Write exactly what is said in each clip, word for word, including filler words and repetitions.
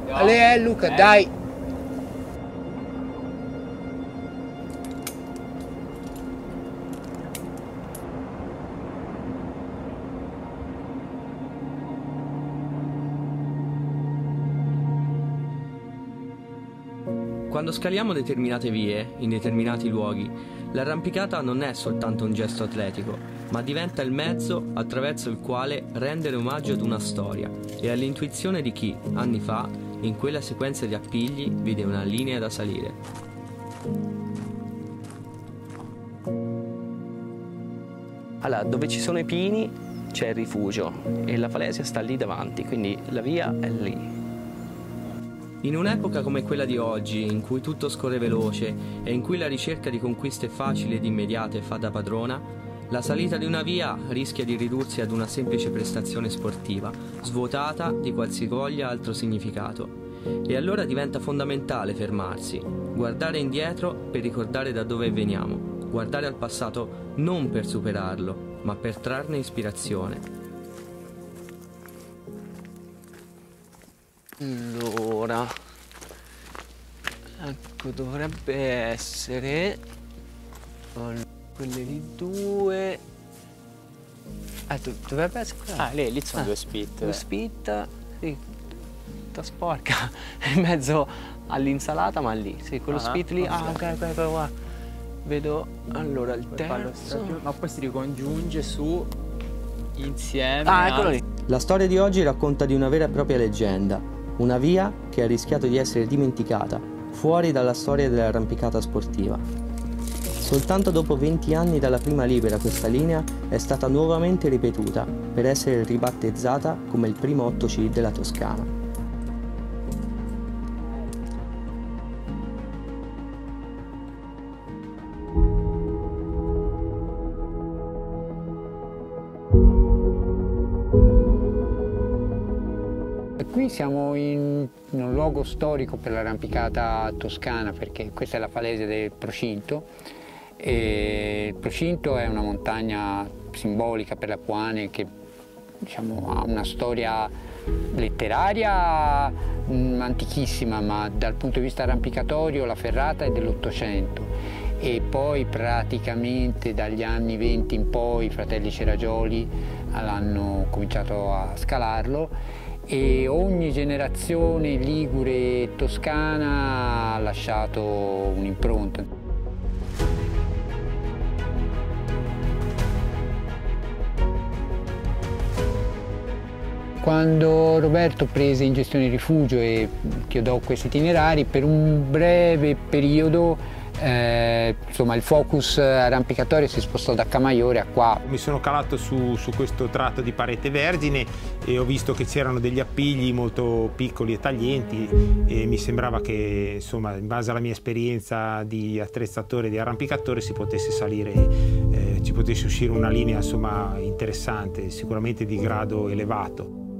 Ale, eh, Luca, eh. dai! Quando scaliamo determinate vie, in determinati luoghi, l'arrampicata non è soltanto un gesto atletico, ma diventa il mezzo attraverso il quale rendere omaggio ad una storia e all'intuizione di chi, anni fa, in quella sequenza di appigli, vide una linea da salire. Allora, dove ci sono i pini c'è il rifugio e la falesia sta lì davanti, quindi la via è lì. In un'epoca come quella di oggi, in cui tutto scorre veloce e in cui la ricerca di conquiste facili ed immediate fa da padrona, la salita di una via rischia di ridursi ad una semplice prestazione sportiva, svuotata di qualsivoglia altro significato. E allora diventa fondamentale fermarsi, guardare indietro per ricordare da dove veniamo, guardare al passato non per superarlo, ma per trarne ispirazione. Allora, ecco, dovrebbe essere quelle lì due. Ah, dovrebbe essere quella. Ah, lì, lì sono ah, due spit. Due spit, sì, tutta sporca, in mezzo all'insalata, ma lì, sì, quello ah, spit lì. Okay. Ah, ok, ok, ok, guarda. Vedo, allora, il terzo. Ma poi si ricongiunge su insieme. Ah, eccolo lì. La storia di oggi racconta di una vera e propria leggenda. Una via che ha rischiato di essere dimenticata, fuori dalla storia dell'arrampicata sportiva. Soltanto dopo venti anni dalla prima libera questa linea è stata nuovamente ripetuta per essere ribattezzata come il primo otto C della Toscana. Qui siamo in, in un luogo storico per l'arrampicata toscana, perché questa è la falesia del Procinto. E il Procinto è una montagna simbolica per l'Apuane che, diciamo, ha una storia letteraria mh, antichissima, ma dal punto di vista arrampicatorio la ferrata è dell'Ottocento. E poi praticamente dagli anni venti in poi i fratelli Ceragioli hanno cominciato a scalarlo. E ogni generazione ligure e toscana ha lasciato un'impronta. Quando Roberto prese in gestione il rifugio e chiodò questi itinerari, per un breve periodo Eh, insomma, il focus arrampicatorio si spostò da Camaiore a qua. Mi sono calato su, su questo tratto di parete vergine e ho visto che c'erano degli appigli molto piccoli e taglienti e mi sembrava che, insomma, in base alla mia esperienza di attrezzatore e di arrampicatore si potesse salire, eh, ci potesse uscire una linea, insomma, interessante, sicuramente di grado elevato.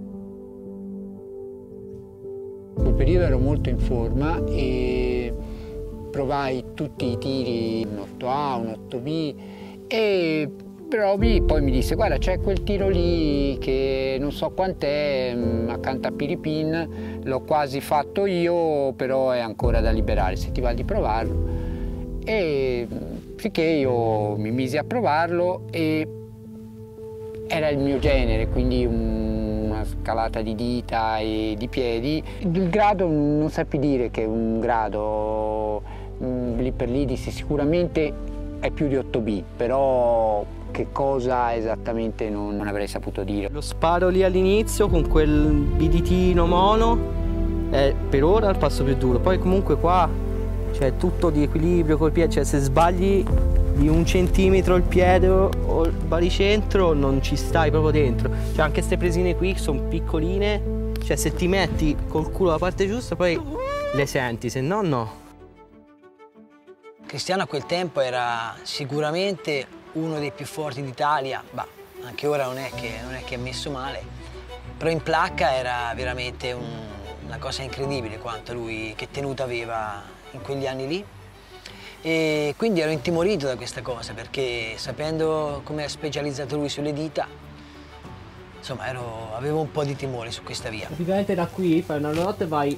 In quel periodo ero molto in forma e provai tutti i tiri, un otto A, un otto B, e provi, poi mi disse guarda c'è quel tiro lì che non so quant'è, accanto a Piripin, l'ho quasi fatto io, però è ancora da liberare, se ti va di provarlo. E sicché io mi misi a provarlo e era il mio genere, quindi una scalata di dita e di piedi. Il grado non saprei dire che è un grado, lì per lì dissi sicuramente è più di otto B, però che cosa esattamente non, non avrei saputo dire. Lo sparo lì all'inizio con quel biditino mono è per ora il passo più duro, poi comunque qua c'è tutto di equilibrio col piede, cioè se sbagli di un centimetro il piede o il baricentro non ci stai proprio dentro, cioè anche queste presine qui sono piccoline, cioè se ti metti col culo alla parte giusta poi le senti, se no no. Cristiano a quel tempo era sicuramente uno dei più forti d'Italia, bah, anche ora non è, che, non è che è messo male, però in placca era veramente un, una cosa incredibile quanto lui, che tenuta aveva in quegli anni lì. E quindi ero intimorito da questa cosa, perché sapendo come è specializzato lui sulle dita, insomma ero, avevo un po' di timore su questa via. Praticamente da qui fai una notte e vai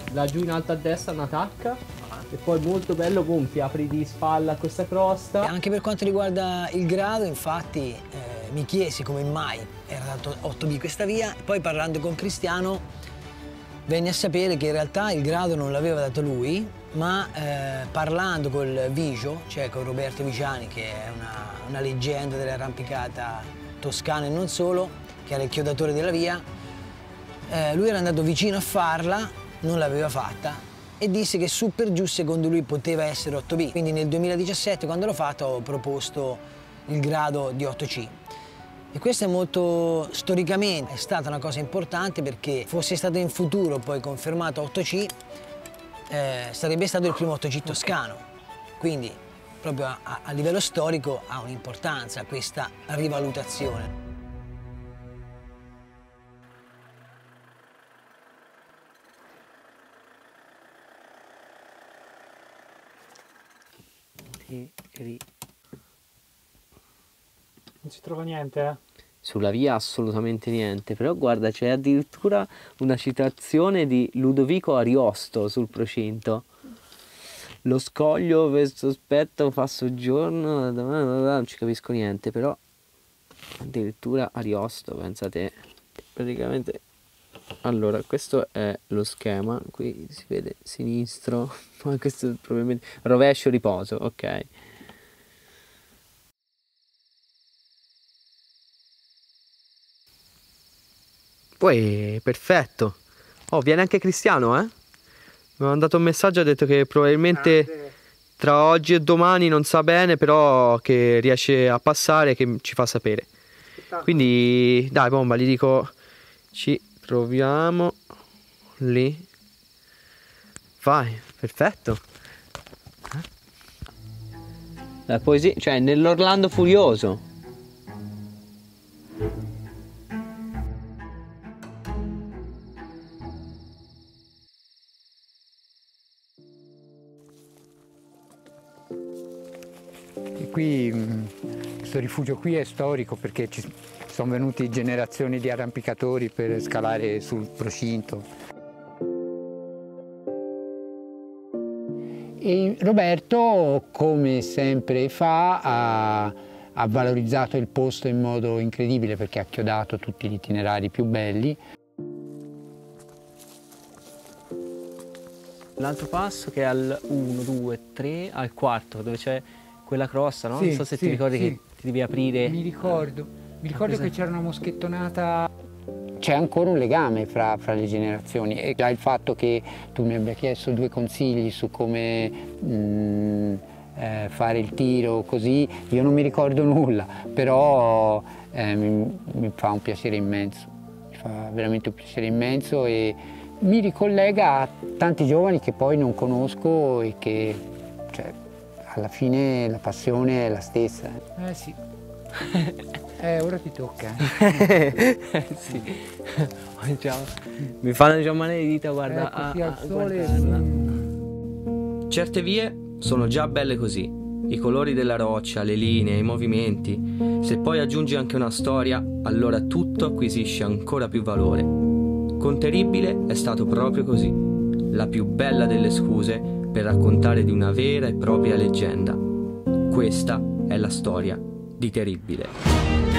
laggiù in alto a destra una tacca e poi molto bello, boom, ti apri di spalla a questa crosta. Anche per quanto riguarda il grado, infatti, eh, mi chiesi come mai era dato otto B questa via, e poi parlando con Cristiano venne a sapere che in realtà il grado non l'aveva dato lui, ma eh, parlando col Vigio, cioè con Roberto Viciani, che è una, una leggenda dell'arrampicata toscana e non solo, che era il chiodatore della via, eh, lui era andato vicino a farla, non l'aveva fatta, e disse che su per giù secondo lui poteva essere otto B. Quindi nel duemiladiciassette, quando l'ho fatto, ho proposto il grado di otto C. E questo è molto, storicamente, è stata una cosa importante, perché fosse stato in futuro poi confermato otto C, eh, sarebbe stato il primo otto C toscano. Quindi proprio a, a livello storico ha un'importanza questa rivalutazione. Non si trova niente, eh? Sulla via assolutamente niente, però guarda, c'è addirittura una citazione di Ludovico Ariosto sul procinto. Lo scoglio per sospetto fa soggiorno, non ci capisco niente, però addirittura Ariosto, pensate, praticamente. Allora, questo è lo schema, qui si vede sinistro, ma questo è probabilmente rovescio riposo, ok. Poi perfetto. Oh, viene anche Cristiano, eh? Mi ha mandato un messaggio, ha detto che probabilmente tra oggi e domani non sa bene, però che riesce a passare, che ci fa sapere. Quindi dai, bomba, gli dico ci troviamo lì. Vai, perfetto. La poesia, cioè nell'Orlando Furioso. E qui, questo rifugio qui è storico perché ci sono venuti generazioni di arrampicatori per scalare sul procinto. E Roberto, come sempre fa, ha, ha valorizzato il posto in modo incredibile, perché ha chiodato tutti gli itinerari più belli. L'altro passo che è al uno, due, tre, al quarto, dove c'è quella crosta, no? Sì, non so se sì, ti ricordi sì. che ti devi aprire. Mi ricordo, mi ricordo cosa... che c'era una moschettonata. C'è ancora un legame fra, fra le generazioni, e già il fatto che tu mi abbia chiesto due consigli su come mh, eh, fare il tiro così, io non mi ricordo nulla, però eh, mi, mi fa un piacere immenso, mi fa veramente un piacere immenso e mi ricollega a tanti giovani che poi non conosco e che, cioè, alla fine la passione è la stessa. Eh sì. Eh, ora ti tocca. Eh, sì. Mi fanno già male le dita, guarda. Eh, così a, al a sole. Certe vie sono già belle così. I colori della roccia, le linee, i movimenti. Se poi aggiungi anche una storia, allora tutto acquisisce ancora più valore. Con Terribile è stato proprio così. La più bella delle scuse per raccontare di una vera e propria leggenda. Questa è la storia di Terribile.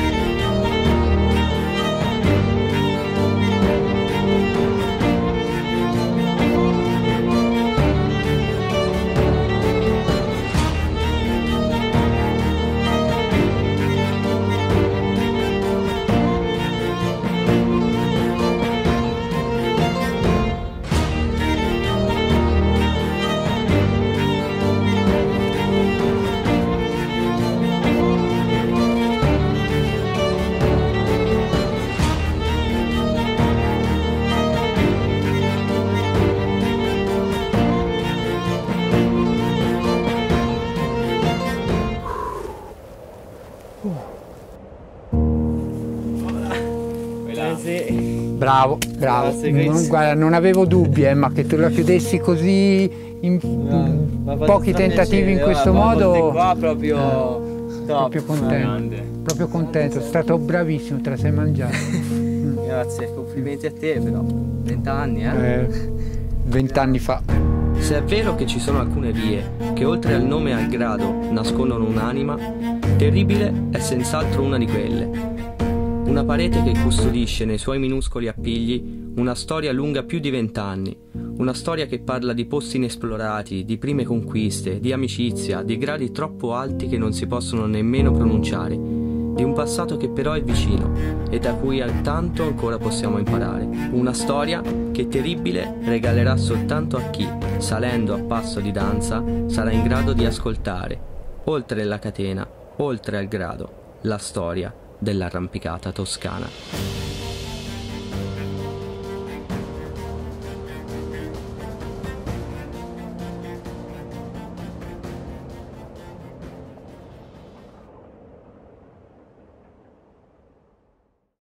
Bravo, bravo. Non, guarda, non avevo dubbi, eh, ma che tu la chiudessi così in no, pochi tentativi in questo va, modo. Qua proprio, eh, proprio contento. Proprio contento, è stato bravissimo, te la sei mangiato. Grazie, complimenti a te però. venti anni, eh? eh vent'anni fa. Se è vero che ci sono alcune vie che oltre al nome e al grado nascondono un'anima, Terribile è senz'altro una di quelle. Una parete che custodisce nei suoi minuscoli appigli una storia lunga più di vent'anni, una storia che parla di posti inesplorati, di prime conquiste, di amicizia, di gradi troppo alti che non si possono nemmeno pronunciare, di un passato che però è vicino e da cui tanto ancora possiamo imparare. Una storia che Terribile regalerà soltanto a chi, salendo a passo di danza, sarà in grado di ascoltare, oltre la catena, oltre al grado, la storia dell'arrampicata toscana.